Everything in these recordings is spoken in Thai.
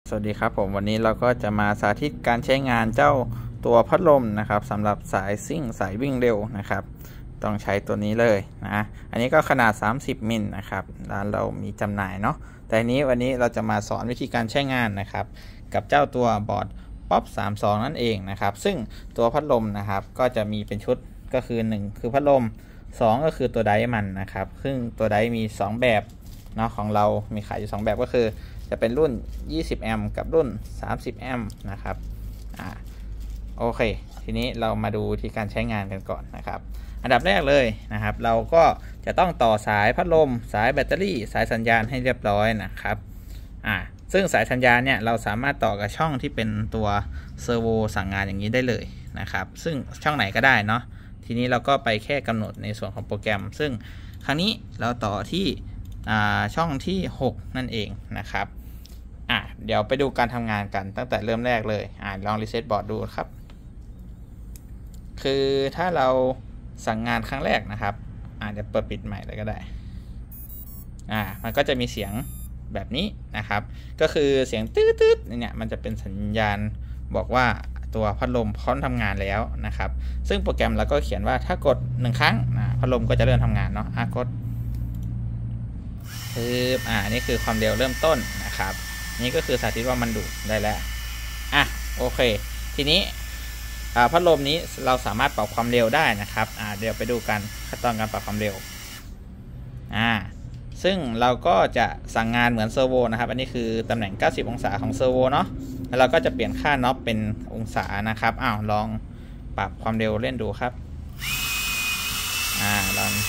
สวัสดีครับผมวันนี้เราก็จะมาสาธิตการใช้งานเจ้าตัวพัดลมนะครับสำหรับสายซิ่งสายวิ่งเร็วนะครับต้องใช้ตัวนี้เลยนะอันนี้ก็ขนาด30มิลนะครับร้านเรามีจำหน่ายเนาะแต่วันนี้เราจะมาสอนวิธีการใช้งานนะครับกับเจ้าตัวบอร์ดป๊อป32นั่นเองนะครับซึ่งตัวพัดลมนะครับก็จะมีเป็นชุดก็คือ1คือพัดลม2ก็คือตัวไดมันนะครับซึ่งตัวไดมี2แบบเนาะของเรามีขายอยู่2แบบก็คือจะเป็นรุ่น20แอมป์กับรุ่น30แอมป์นะครับโอเคทีนี้เรามาดูที่การใช้งานกันก่อนนะครับอันดับแรกเลยนะครับเราก็จะต้องต่อสายพัดลมสายแบตเตอรี่สายสัญญาณให้เรียบร้อยนะครับซึ่งสายสัญญาณเนี่ยเราสามารถต่อกับช่องที่เป็นตัวเซอร์โวสั่งงานอย่างนี้ได้เลยนะครับซึ่งช่องไหนก็ได้เนาะทีนี้เราก็ไปแค่กำหนดในส่วนของโปรแกรมซึ่งครั้งนี้เราต่อที่ช่องที่6นั่นเองนะครับเดี๋ยวไปดูการทำงานกันตั้งแต่เริ่มแรกเลยลองรีเซ็ตบอร์ดดูครับคือถ้าเราสั่งงานครั้งแรกนะครับเดี๋ยวเปิดปิดใหม่เลยก็ได้มันก็จะมีเสียงแบบนี้นะครับก็คือเสียงตืดๆเนี่ยมันจะเป็นสัญญาณบอกว่าตัวพัดลมพร้อมทำงานแล้วนะครับซึ่งโปรแกรมเราก็เขียนว่าถ้ากด1ครั้งพัดลมก็จะเริ่มทำงานเนาะกดนี่คือความเร็วเริ่มต้นนะครับนี่ก็คือสาธิตว่ามันดูดได้แล้วโอเคทีนี้พัดลมนี้เราสามารถปรับความเร็วได้นะครับเดี๋ยวไปดูกันขั้นตอนการปรับความเร็วซึ่งเราก็จะสั่งงานเหมือนเซอร์โวนะครับอันนี้คือตำแหน่ง90องศาของเซอร์โวเนาะแล้วเราก็จะเปลี่ยนค่าน็อปเป็นองศานะครับลองปรับความเร็วเล่นดูครับลอง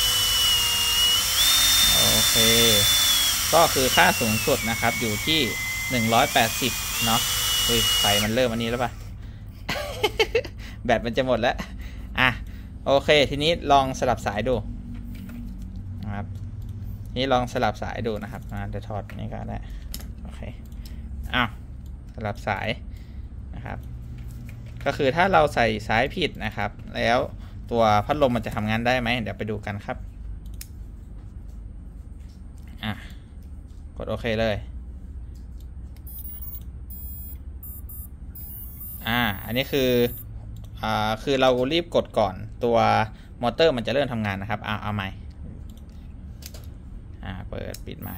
โอเคก็คือค่าสูงสุดนะครับอยู่ที่180เนาะไฟมันเริ่มอันนี้แล้วป่ะ แบตมันจะหมดแล้วโอเคทีนี้ลองสลับสายดูนะครับนี่ลองสลับสายดูนะครับเดี๋ยวถอดนี่ก็ได้โอเคสลับสายนะครับก็คือถ้าเราใส่สายผิดนะครับแล้วตัวพัดลมมันจะทำงานได้ไหมเดี๋ยวไปดูกันครับกดโอเคเลยอันนี้คือเรารีบกดก่อนตัวมอเตอร์มันจะเริ่มทำงานนะครับเอาใหม่เปิดปิดใหม่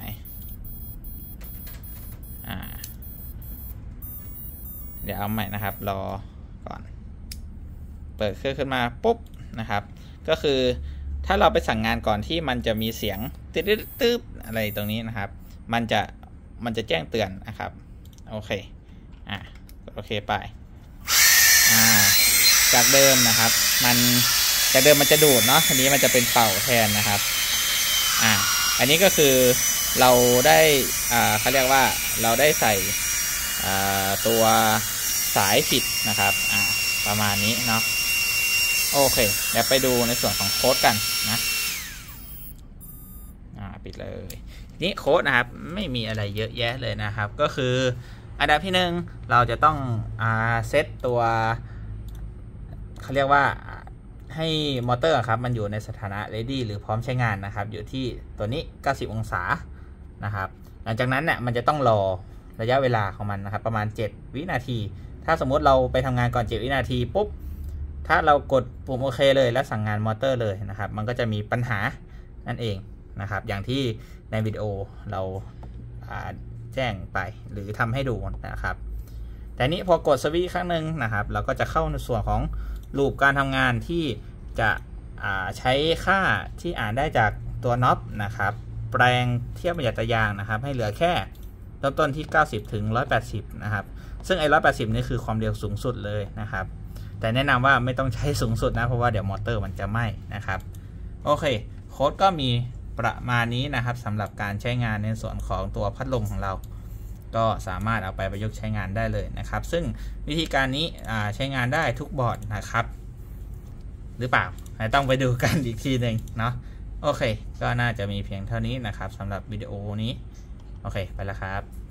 เดี๋ยวเอาใหม่นะครับรอก่อนเปิดเครื่องขึ้นมาปุ๊บนะครับก็คือถ้าเราไปสั่งงานก่อนที่มันจะมีเสียงตึ๊บอะไรตรงนี้นะครับมันจะแจ้งเตือนนะครับโอเคโอเคไปจากเดิมนะครับจากเดิมมันจะดูดเนาะทีนี้มันจะเป็นเป่าแทนนะครับอันนี้ก็คือเราได้เขาเรียกว่าเราได้ใส่ตัวสายผิดนะครับประมาณนี้เนาะโอเคเดี๋ยวไปดูในส่วนของโค้ดกันนะปิดเลยนี่โค้ดนะครับไม่มีอะไรเยอะแยะเลยนะครับก็คืออันดับที่1เราจะต้องเซตตัวเขาเรียกว่าให้มอเตอร์ครับมันอยู่ในสถานะ ready หรือพร้อมใช้งานนะครับอยู่ที่ตัวนี้90องศานะครับหลังจากนั้นเนี่ยมันจะต้องรอระยะเวลาของมันนะครับประมาณ7วินาทีถ้าสมมติเราไปทำงานก่อน7วินาทีปุ๊บถ้าเรากดปุ่มโอเคเลยแล้วสั่งงานมอเตอร์เลยนะครับมันก็จะมีปัญหานั่นเองนะครับอย่างที่ในวิดีโอเราแจ้งไปหรือทำให้ดูนะครับแต่นี้พอกดสวิตช์ครั้งหนึ่งนะครับเราก็จะเข้าในส่วนของลูปการทำงานที่จะใช้ค่าที่อ่านได้จากตัวน็อปนะครับแปลงเทียบประหยัดยางนะครับให้เหลือแค่เริ่มต้นที่90ถึง180นะครับซึ่ง180นี่คือความเร็วสูงสุดเลยนะครับแต่แนะนำว่าไม่ต้องใช้สูงสุดนะเพราะว่าเดี๋ยวมอเตอร์มันจะไหม้นะครับโอเคโค้ดก็มีประมาณนี้นะครับสำหรับการใช้งานในส่วนของตัวพัดลมของเราก็สามารถเอาไปประยุกต์ใช้งานได้เลยนะครับซึ่งวิธีการนี้ใช้งานได้ทุกบอร์ดนะครับหรือเปล่าต้องไปดูกันอีกทีหนึ่งเนาะโอเคก็น่าจะมีเพียงเท่านี้นะครับสำหรับวิดีโอนี้โอเคไปแล้วครับ